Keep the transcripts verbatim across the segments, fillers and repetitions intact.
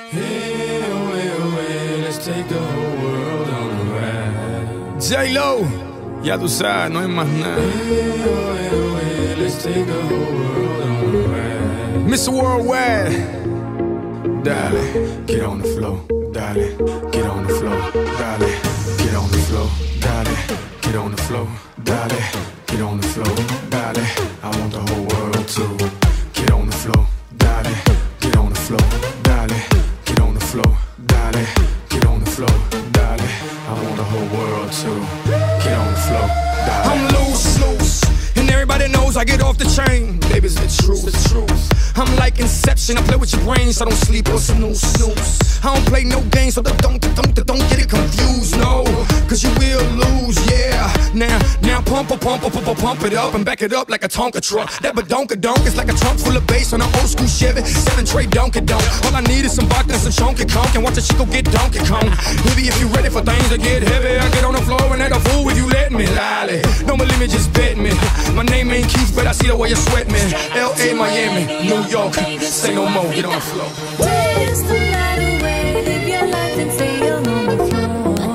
Hey, away, away, let's take the whole world on a ride. J-Lo, ya tú sabes, no hay más nada. Hey, away, away, let's take the whole world on a ride. mister Worldwide, Dale, get on the floor, dale, get on the floor, dale, get on the floor, dale, get on the floor, dale, get on the floor, dale. I want the whole world to get on the floor, dale, get on the floor, dale, get on the floor, dale, get on the floor, dale. I want the whole world to get on the floor, dale. I'm loose, loose, and everybody knows I get off the chain. Baby's the truth, the truth. I'm like Inception, I play with your brain, so don't sleep or snooze, snooze. I don't play no games, so don't, don't, don't get it confused, no. Cause you will lose, yeah. Now, now pump, pump, pump, pump, pump it up and back it up like a Tonka truck. That badonka-donk is like a trunk full of bass on an old school Chevy, seven tray donka-donk. All I need is some vodka and some chunky conk, and watch a chico get Donkey Kong. Maybe if you ready for things to get heavy, I get on the floor and act a fool if you let me. Lolly, don't believe me, just bet me. My name ain't Keith, but I see the way you sweat me. L A, Miami, New York, say no more, get on the floor. Dance the night away, live your life and stay on the floor.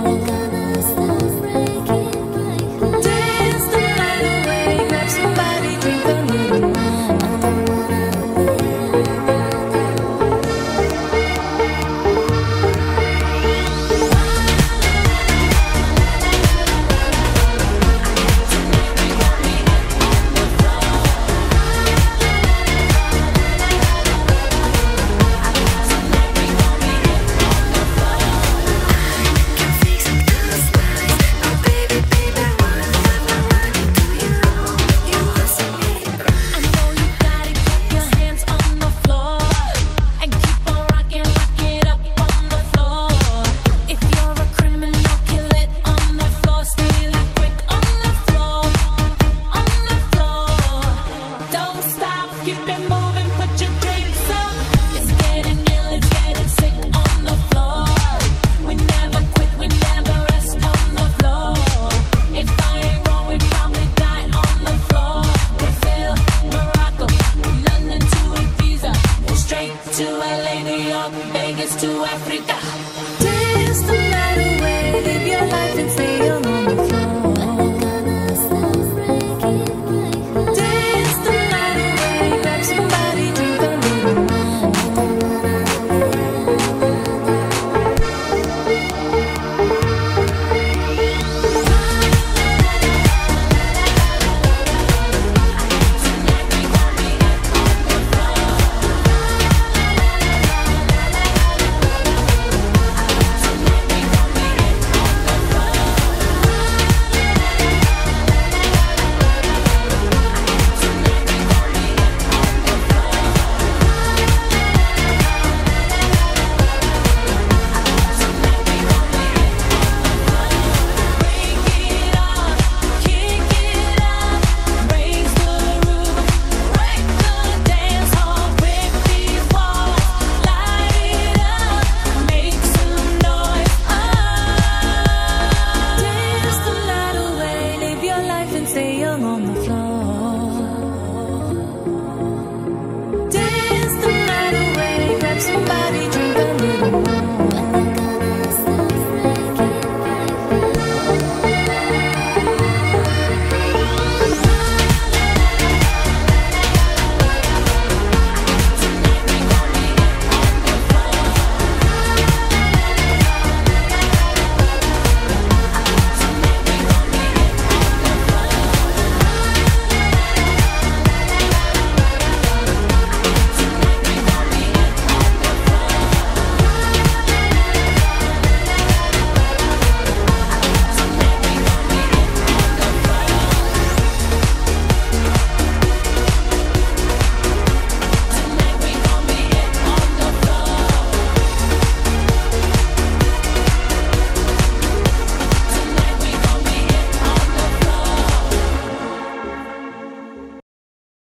Dance the night away, grab somebody, drink a little more. To L A, New York, Vegas to Africa. Dance the night away, live your life and stay young on the